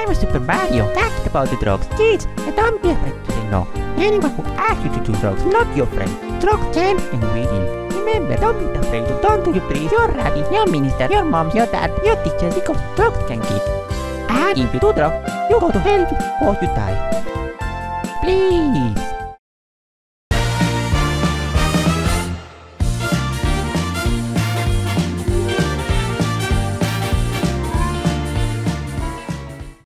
I'm a Super Mario. That's about the drugs. Kids, don't be afraid to say no. Anyone who asks you to do drugs, not your friend. Drugs can and will. Remember, don't be afraid to turn to your priest, your rabbi, your minister, your mom, your dad, your teachers, because drugs can kill. And if you do drugs, you go to hell before you die. Please.